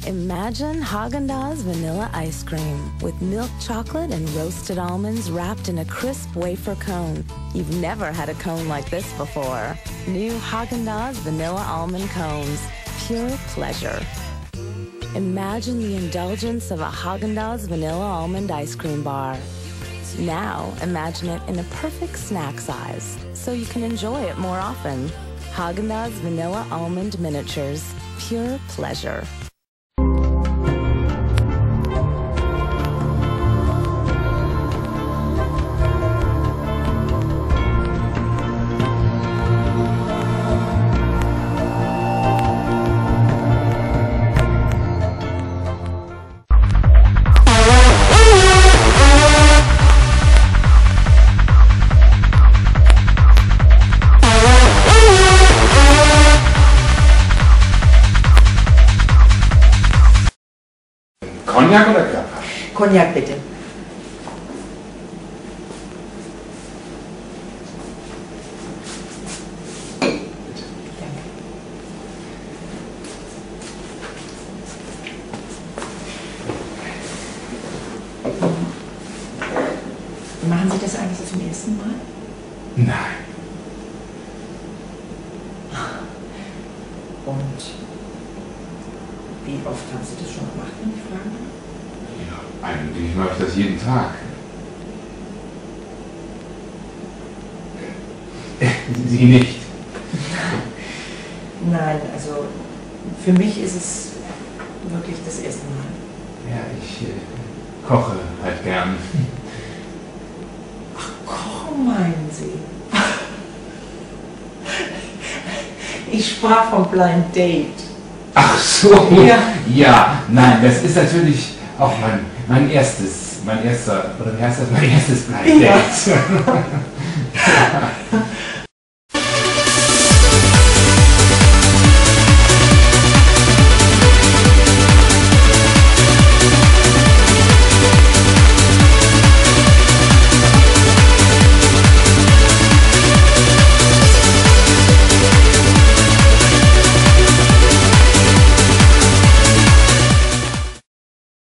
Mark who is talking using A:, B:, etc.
A: Imagine Haagen-Dazs vanilla ice cream with milk chocolate and roasted almonds wrapped in a crisp wafer cone. You've never had a cone like this before. New Haagen-Dazs vanilla almond cones. Pure pleasure. Imagine the indulgence of a Haagen-Dazs vanilla almond ice cream bar. Now imagine it in a perfect snack size so you can enjoy it more often. Haagen-Dazs vanilla almond miniatures. Pure pleasure.
B: Cognac oder Grappa?
C: Cognac bitte. Machen Sie das eigentlich zum ersten Mal?
B: Nein.
C: Und wie oft haben Sie das schon gemacht, wenn ich fragen darf?
B: Ja, eigentlich mache ich das jeden Tag. Sie nicht?
C: Nein, also für mich ist es wirklich das erste Mal.
B: Ja, ich koche halt gern.
C: Ach, kochen meinen Sie? Ich sprach vom Blind Date.
B: Ach so,
C: Ja.
B: Ja, nein, das ist natürlich auch mein erstes Blind Date.
C: Ja.